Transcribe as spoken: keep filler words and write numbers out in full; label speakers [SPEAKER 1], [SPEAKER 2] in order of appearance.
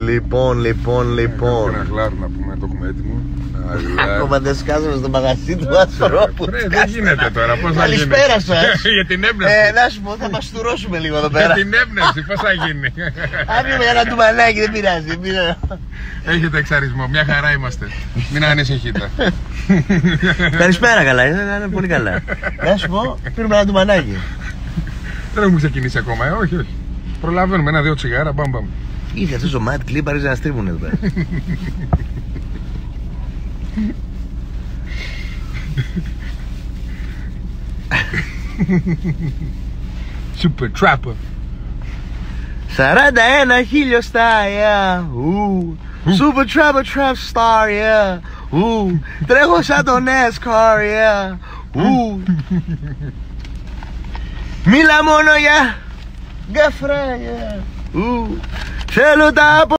[SPEAKER 1] Λοιπόν, λοιπόν, λοιπόν.
[SPEAKER 2] Ένα χλάρι να πούμε, το έχουμε έτοιμο.
[SPEAKER 1] Ακόμα δεν σκάζομαι στο μαγαζί του ανθρώπου.
[SPEAKER 2] Δεν γίνεται τώρα, πώς θα γίνει.
[SPEAKER 1] Καλησπέρα σας.
[SPEAKER 2] Για την έμπνευση.
[SPEAKER 1] Ε, να σου πω, θα μαστουρώσουμε λίγο εδώ πέρα.
[SPEAKER 2] Για την έμπνευση, πώς θα γίνει.
[SPEAKER 1] Άφημε ένα ντουμανάκι, δεν πειράζει.
[SPEAKER 2] Έχετε εξαρισμό, μια χαρά είμαστε. Μην ανησυχείτε.
[SPEAKER 1] Καλησπέρα, καλά, είναι πολύ καλά. Να σου πω, πήρουμε ένα ντουμανάκι.
[SPEAKER 2] Δεν έχουμε ξεκινήσει ακόμα, ε, όχι, όχι. Προλαβαίνουμε ένα-δύο τσιγάρα, μπαμ μπαμ.
[SPEAKER 1] Είχε αυτός ο Ματ Κλίπ, αρέσει να στρίβουν εδώ πέρα.
[SPEAKER 2] Super Trapper.
[SPEAKER 1] σαράντα ένα χιλιοστά, yeah. Ooh. Super Trapper Trap Star, yeah. Ooh. Τρέχω σαν το NASCAR, yeah. Ooh. Μίλα μόνο για γκαφρά, yeah. Ooh. Θέλω τα